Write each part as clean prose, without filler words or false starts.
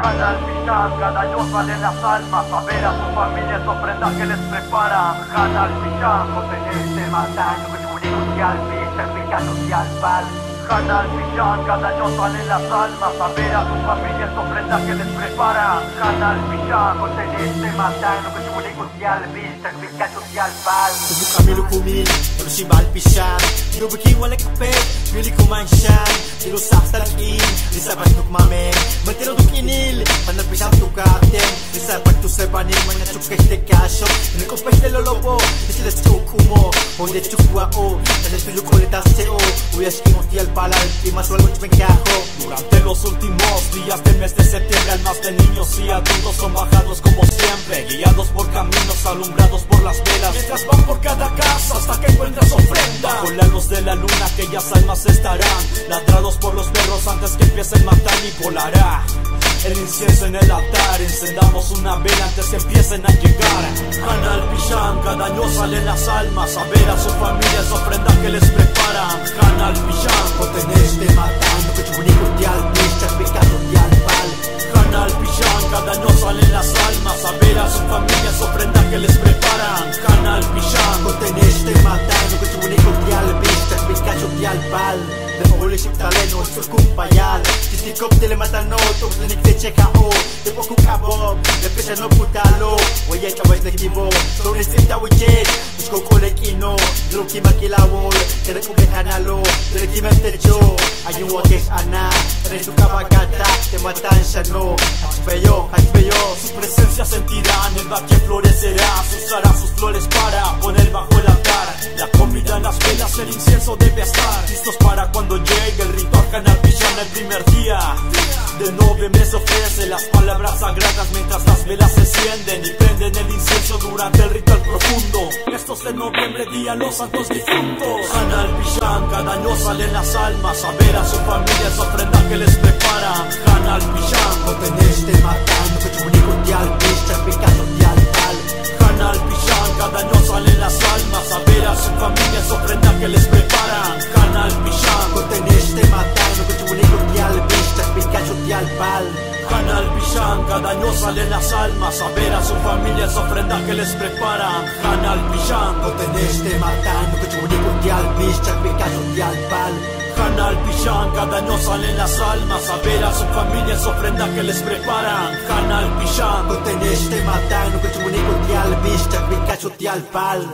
Hanal Pichán, cada año salen las almas a ver a sus familias ofrendas que les preparan. Hanal Pichán, Cotenete, Matano, Cuchurico, Picha, Picano y Alpal. Hanal Pichán, cada año salen las almas a ver a sus familias ofrendas que les preparan. Hanal Pichán, Cotenete, Matano, Cuchurico, Picha, Picano y Alpal. Tubuh kami lukumin, manusia balpisan. Dinubuking walang kape, pili kumansyan. Dirusak talin, disabat nuk mamen. Mentiruduk inil, managpisang tukaten. Disabat tu sebanin, manachukay de kasyo. Nagkupay de lolobo, disilas chukumo. Onde chukwa o, nases tuyuk ulitas seo. Uyas kimoti al palal, y más o algo chmencajo. Durante los últimos días del mes de septiembre, almas de niños y adultos son bajados como siempre, guiados por caminos alumbrados por las velas, mientras van por cada casa hasta que encuentras ofrenda. Con la luz de la luna aquellas almas estarán ladrados por los perros antes que empiecen matar y volará el incienso en el altar. Encendamos una vela antes que empiecen a llegar. Hanal Pichán, cada año salen las almas a ver a sus familias ofrendas que les preparan. Hanal Pichán, Cotenete, Matano, Cuchurico, Picha, Picano y Alpal. Hanal Pichán, cada año salen las almas a ver a sus familias ofrendas que les preparan. Hanal Pichán, Cotenete, Matano, Cuchurico, Picha, Picano y Alpal. De ulis yung taleno, surkumpayal. Titikop nila matano, tuk na nagtitseka o. De poco kabog, de pesa no putalo. Wayay kawais na kibo, so nisip tawichin. Musko kulay kino, druki makilawol. Kaya kugay hanalo, druki mentecho. Ayun wakis ana, resu kabagata. Te matan siya no, hasbeyo. Su presencia sentirán, el valle florecerá. Usará sus flores para poner bajo el altar. La comida, las velas, el incienso debe estar listos para cuando llegue el ritual. Hanal Pichán el primer día de noviembre se ofrece las palabras sagradas mientras las velas se encienden y prenden el incienso durante el ritual profundo. Estos de noviembre, día los santos difuntos. Hanal Pichán, cada año salen las almas a ver a sus familias ofrendas que les preparan. Hanal Pichán, Cotenete, Matano, Cuchurico, Picha, Picano y Alpal. Hanal Pichán, cada año salen las almas a ver a sus familias ofrendas que les preparan. Hanal Pichán, Cotenete, Matano, Cuchurico, Picha, Picano y Alpal. Hanal Pichán, cada año salen las almas a ver a sus familias ofrendas que les preparan. Hanal Pichán, Cotenete, Matano, Cuchurico, Picha, Picano y Alpal. Hanal Pichán, cada año salen las almas a ver a sus familias ofrendas que les preparan. Hanal Pichán, Cotenete, Matano, Cuchurico, Picha, Picano y Alpal.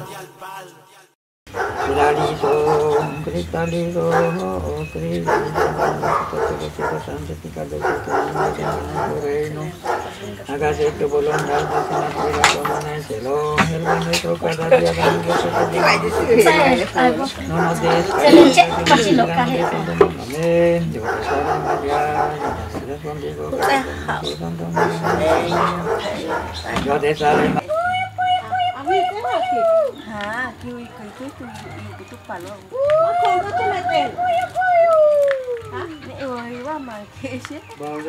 Cristalizo, reino, hágase tu voluntad, como en el cielo, el pan nuestro cada día, no nos des amén, yo te salve María, llena contigo, yo te salve María. Hả, kêu cái chút bà luôn. Con có cho mẹ tiền. Hả? Mẹ ơi, quá mà kê xếp.